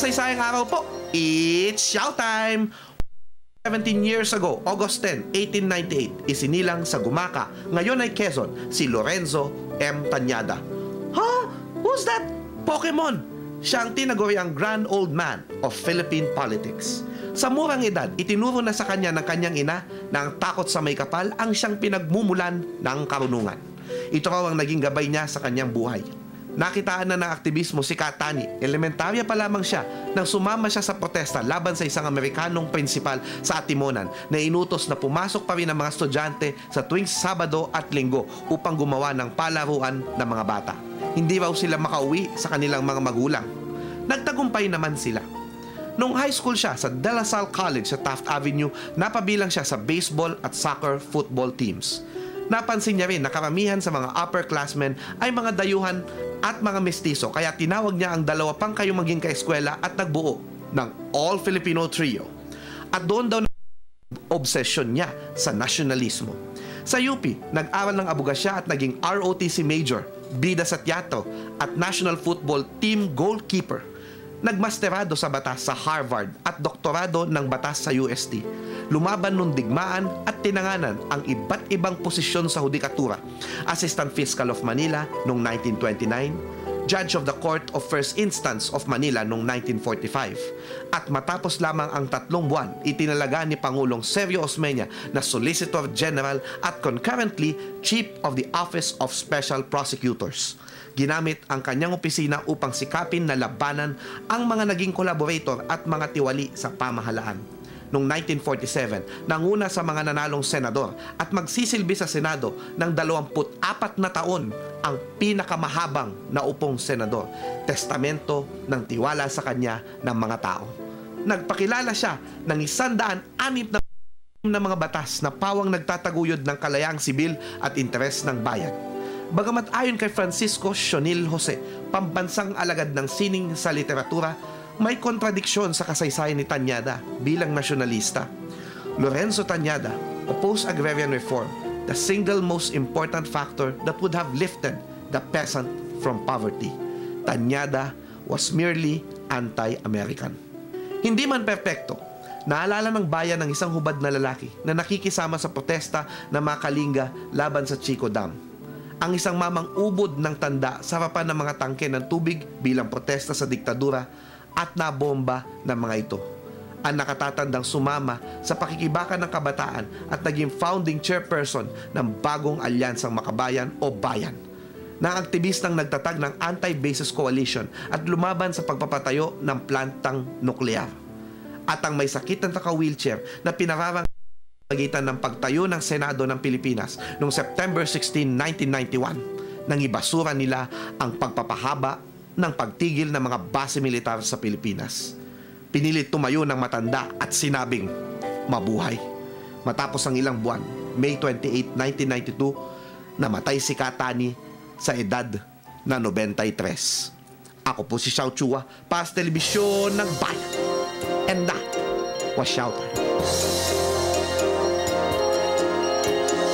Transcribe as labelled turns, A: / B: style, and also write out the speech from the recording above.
A: makasaysayang araw po. It's showtime! 17 years ago, August 10, 1898, isinilang sa Gumaka, ngayon ay Quezon, si Lorenzo M. Tañada. Ha? Who's that? Pokemon! Siya ang tinaguriang Grand Old Man of Philippine politics. Sa murang edad, itinuro na sa kanya ng kanyang ina na ang takot sa may kapal ang siyang pinagmumulan ng karunungan. Ito raw ang naging gabay niya sa kanyang buhay. Nakitaan na ng aktivismo si Katani. Elementarya pa lamang siya nang sumama siya sa protesta laban sa isang Amerikanong prinsipal sa Atimonan na inutos na pumasok pa rin ang mga estudyante sa tuwing Sabado at Linggo upang gumawa ng palaruan ng mga bata. Hindi raw sila makauwi sa kanilang mga magulang. Nagtagumpay naman sila. Nung high school siya sa De La Salle College sa Taft Avenue, napabilang siya sa baseball at soccer football teams. Napansin niya rin na karamihan sa mga upperclassmen ay mga dayuhan at mga mestizo, kaya tinawag niya ang dalawa pang kayong maging kaeskwela at nagbuo ng All-Filipino Trio. At doon daw obsesyon niya sa nasyonalismo. Sa UP, nag-aral ng abogasya at naging ROTC major, bida sa teatro at national football team goalkeeper. Nagmasterado sa batas sa Harvard at doktorado ng batas sa UST. Lumaban nung digmaan at tinanganan ang iba't ibang posisyon sa hudikatura. Assistant Fiscal of Manila noong 1929, Judge of the Court of First Instance of Manila noong 1945. At matapos lamang ang 3 buwan, itinalaga ni Pangulong Sergio Osmeña na Solicitor General at concurrently Chief of the Office of Special Prosecutors. Ginamit ang kanyang opisina upang sikapin na labanan ang mga naging collaborator at mga tiwali sa pamahalaan. Noong 1947, nanguna sa mga nanalong senador at magsisilbi sa Senado ng 24 na taon ang pinakamahabang na upong senador. Testamento ng tiwala sa kanya ng mga tao. Nagpakilala siya ng 106 na mga batas na pawang nagtataguyod ng kalayaang sibil at interes ng bayan. Bagamat ayon kay Francisco Sionil Jose, pambansang alagad ng sining sa literatura, may kontradiksyon sa kasaysayan ni Tañada bilang nasyonalista. Lorenzo Tañada opposed agrarian reform, the single most important factor that would have lifted the peasant from poverty. Tañada was merely anti-American. Hindi man perpekto, naalala ng bayan ng isang hubad na lalaki na nakikisama sa protesta ng mga Kalinga laban sa Chico Dam. Ang isang mamang ubod ng tanda sa harapan ng mga tangke ng tubig bilang protesta sa diktadura at nabomba ng mga ito. Ang nakatatandang sumama sa pakikibakan ng kabataan at naging founding chairperson ng bagong alyansang makabayan o bayan. Na aktivistang nagtatag ng Anti-Bases Coalition at lumaban sa pagpapatayo ng plantang nuklear. At ang may sakit ng taka-wheelchair na pinararang pagitan ng pagtayo ng Senado ng Pilipinas noong September 16, 1991 nang ibasura nila ang pagpapahaba ng pagtigil ng mga base militar sa Pilipinas. Pinilit tumayo ng matanda at sinabing, mabuhay. Matapos ang ilang buwan, May 28, 1992, namatay si Katani sa edad na 93. Ako po si Xiao Chua para sa telebisyon ng bayan. And that was Shouter.